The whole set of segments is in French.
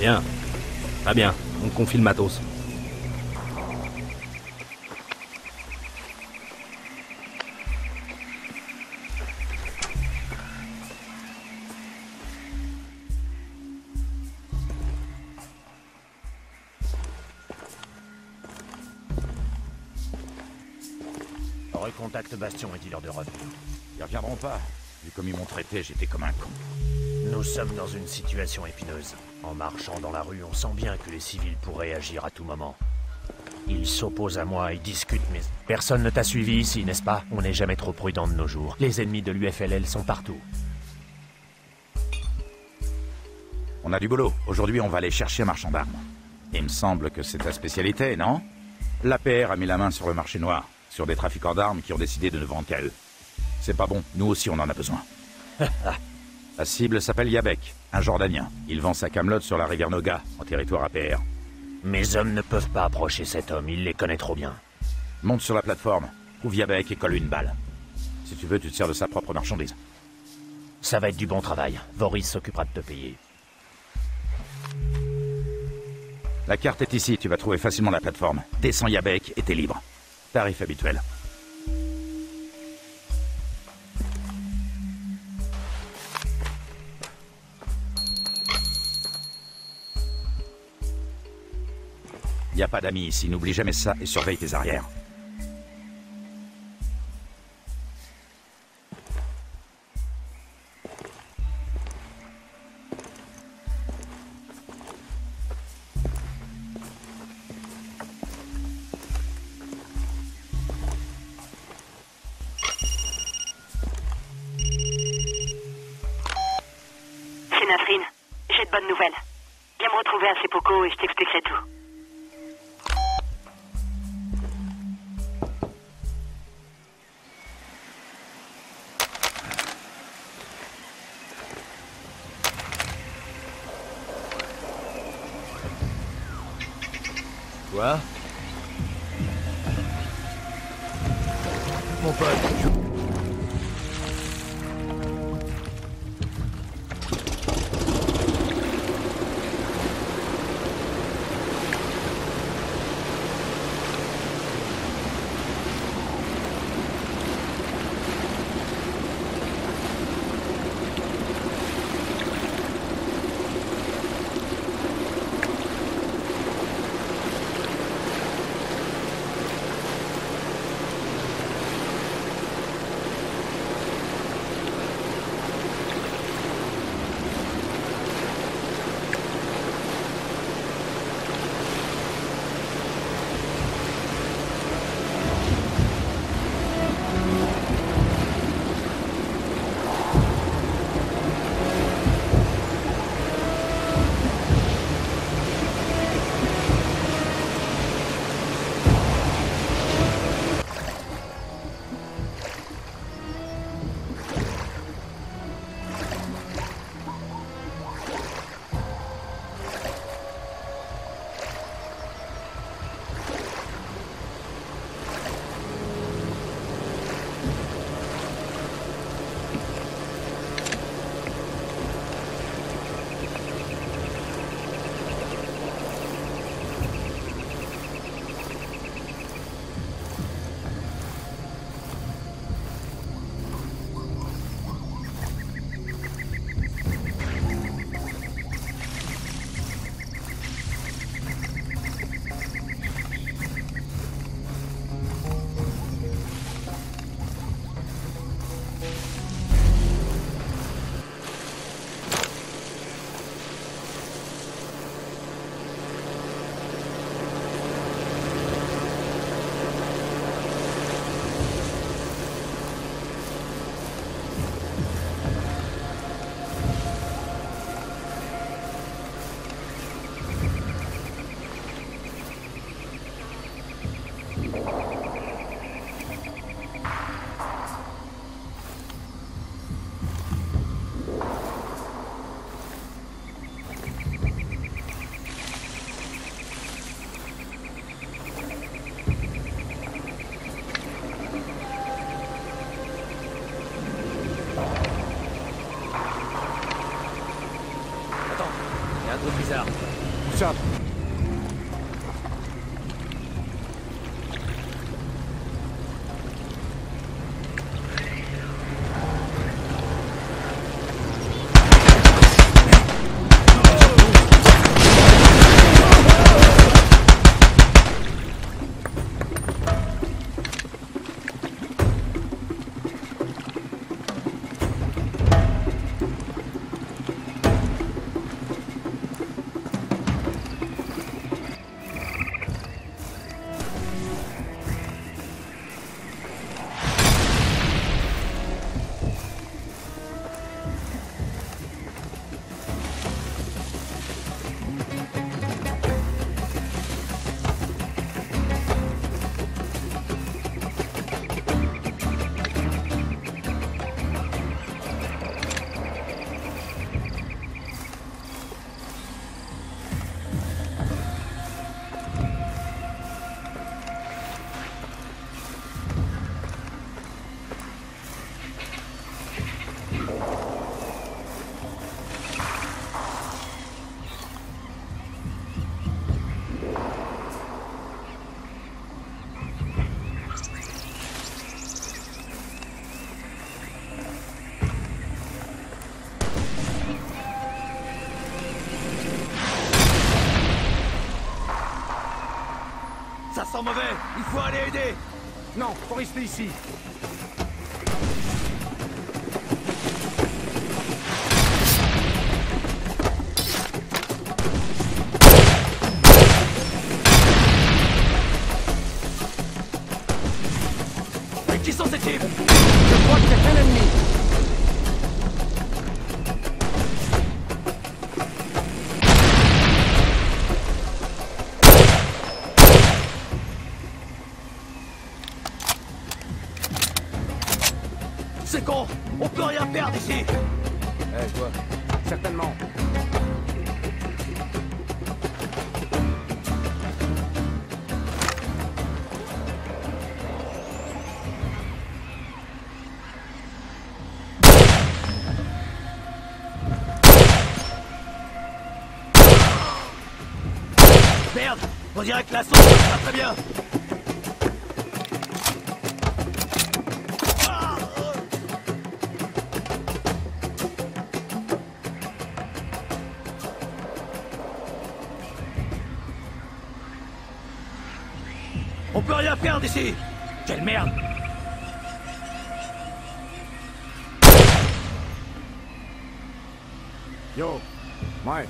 Bien. Très bien, on confie le matos. Recontacte Bastion et dis-leur de revenir. Ils reviendront pas. Vu comme ils m'ont traité, j'étais comme un con. Nous sommes dans une situation épineuse. En marchant dans la rue, on sent bien que les civils pourraient agir à tout moment. Ils s'opposent à moi et discutent, mais personne ne t'a suivi ici, n'est-ce pas? On n'est jamais trop prudent de nos jours. Les ennemis de l'UFLL sont partout. On a du boulot. Aujourd'hui, on va aller chercher un marchand d'armes. Il me semble que c'est ta spécialité, non? L'APR a mis la main sur le marché noir, sur des trafiquants d'armes qui ont décidé de ne vendre qu'à eux. C'est pas bon, nous aussi on en a besoin. La cible s'appelle Yabek, un Jordanien. Il vend sa camelote sur la rivière Noga, en territoire APR. Mes hommes ne peuvent pas approcher cet homme, il les connaît trop bien. Monte sur la plateforme, trouve Yabek et colle une balle. Si tu veux, tu te sers de sa propre marchandise. Ça va être du bon travail, Voris s'occupera de te payer. La carte est ici, tu vas trouver facilement la plateforme. Descends Yabek et t'es libre. Tarif habituel. Y a pas d'amis ici, n'oublie jamais ça et surveille tes arrières. C'est Nasrine. J'ai de bonnes nouvelles. Viens me retrouver à Sepoko et je t'expliquerai tout. Quoi? Mon pote, un truc bizarre. Chop. Ça sent mauvais. Il faut aller aider. Non, faut rester ici. Mais qui sont ces types? Je crois que c'est un ennemi. C'est con. On peut rien perdre ici. Je vois. Certainement. Merde. On dirait que la sauce marche pas très bien. On peut rien faire d'ici. Quelle merde. Yo. Ouais.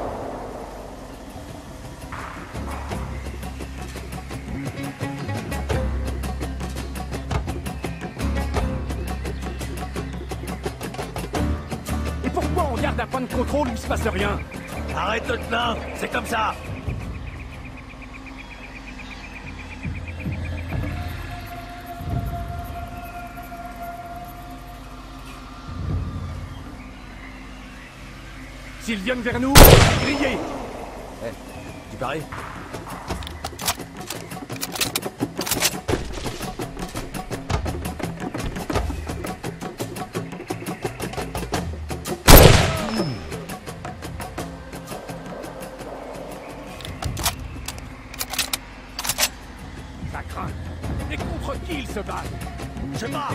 Et pourquoi on garde un point de contrôle où il se passe rien? Arrête de te plaindre. C'est comme ça. S'ils viennent vers nous, on va les griller. Tu paries? Ça craint. Et contre qui ils se battent? Je sais pas.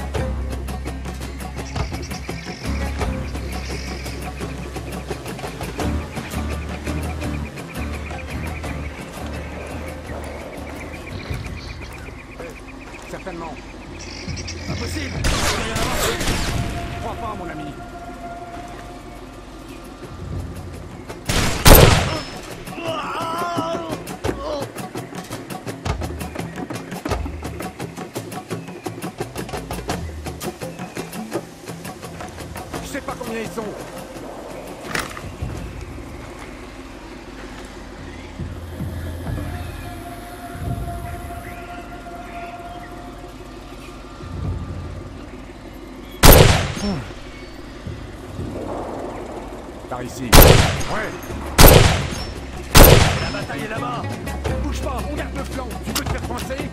Certainement. Impossible. Je crois pas, mon ami. Je sais pas combien ils sont. Par ici. Ouais. La bataille est là-bas. Bouge pas, on garde le flanc. Tu peux te faire coincer?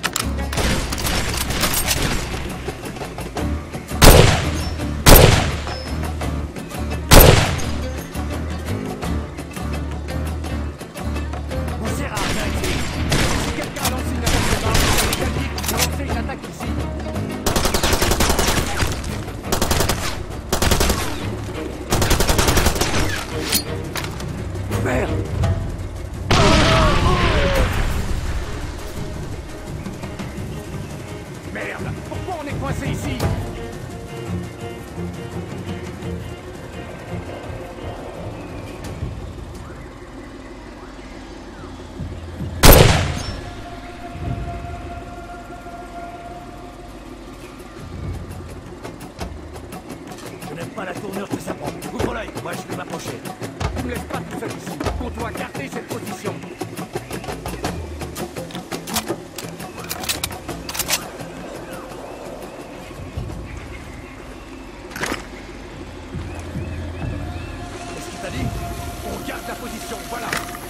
pas la tournure que ça prend. Ouvre l'œil, moi je vais m'approcher. Ne me laisse pas tout seul ici. On doit garder cette position. Qu'est-ce qu'il t'a dit? On garde la position, voilà.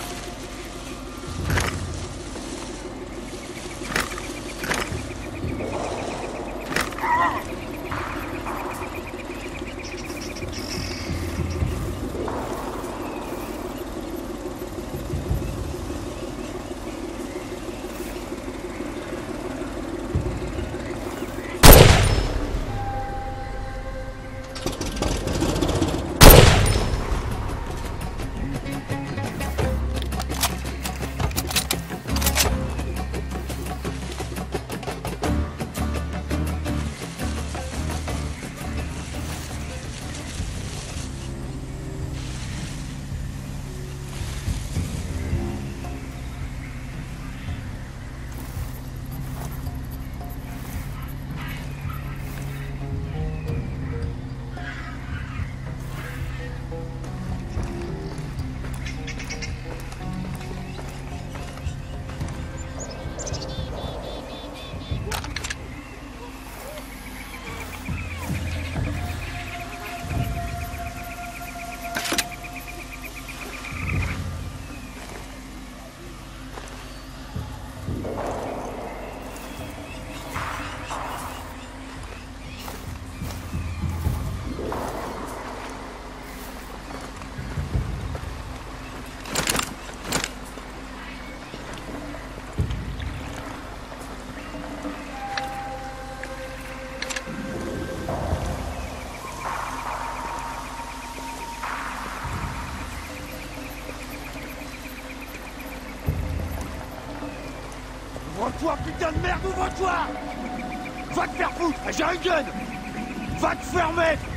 Ouvre-toi, putain de merde, ouvre-toi! Va te faire foutre, j'ai un gun! Va te fermer!